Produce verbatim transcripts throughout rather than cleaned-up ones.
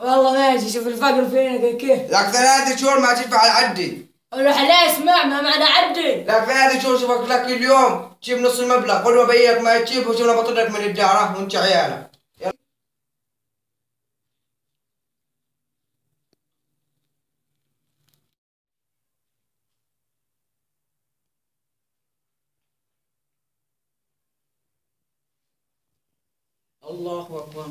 والله ماشي. شوف الفقر فينا كيف. لك ثلاثة شهور ما تدفع العدي. روح ليه اسمع ما معنى عدي. لك ثلاثة شهور شوفك لك اليوم تجيب نص المبلغ، قول له بيك ما تجيب وشو انا بطردك من الدار وانت عيالك. الله أكبر.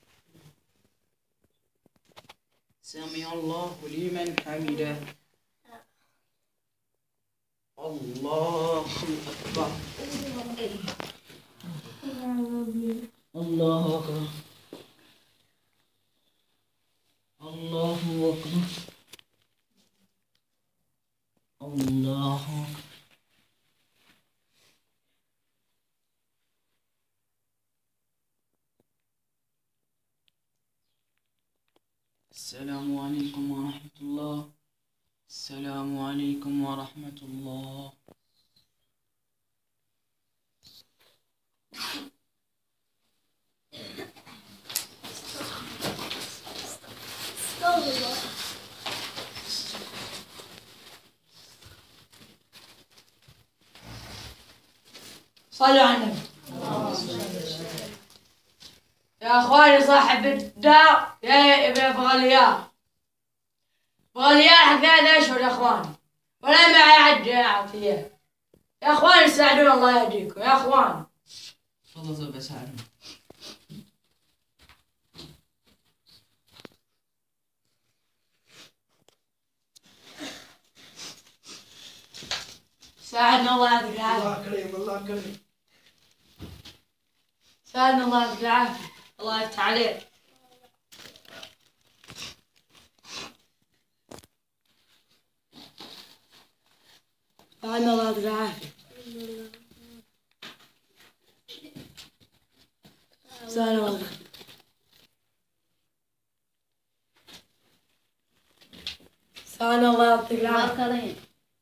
سمع الله لمن حمده. الله أكبر. الله أكبر. الله أكبر. الله أكبر. السلام عليكم ورحمة الله. السلام عليكم ورحمة الله. صلوا على النبي. يا اخواني صاحب الدار يا ابن بغليان بغليان حق ثلاث اشهر يا اخواني ولا معي عد يا عطيه. يا اخواني ساعدونا الله يهديكم يا اخوان. تفضل بساعدهم. ساعدنا الله يعطيك العافيه. الله كريم الله كريم. ساعدنا الله يعطيك العافيه. الله يفتح عليك. ساعدنا الله يعطيك العافيه. ساعدنا الله ساعدنا الله يعطيك العافيه.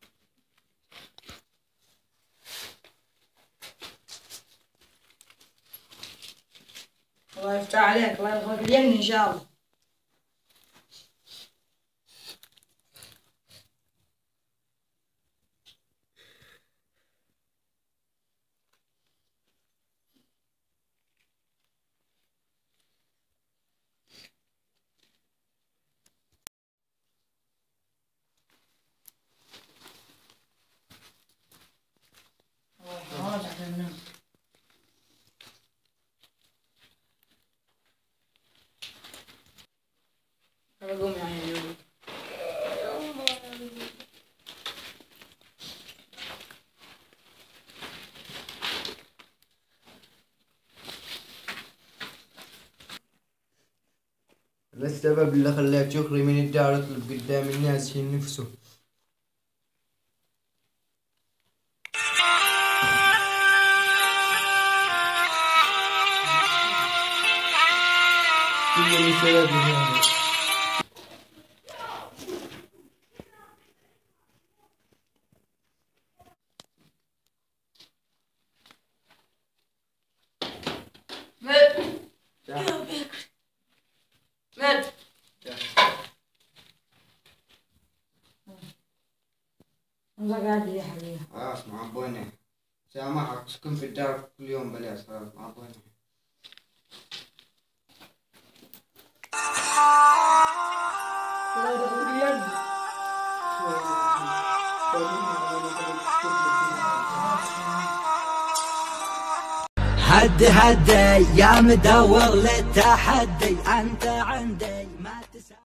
الله يفتح عليك. الله يرزقك اليمن ان شاء الله. قوم يا عيني. أنا السبب اللي خلاك شكري من الدار يطلب قدام الناس شي نفسه. كل السبب من هذا. مد مد قاعد يا حبيبي. خلاص مع ابونا سامحك تسكن في الدار كل يوم بلاش. خلاص مع ابونا. هدي هدي يا مدور للتحدي انت عندي ما تسأل.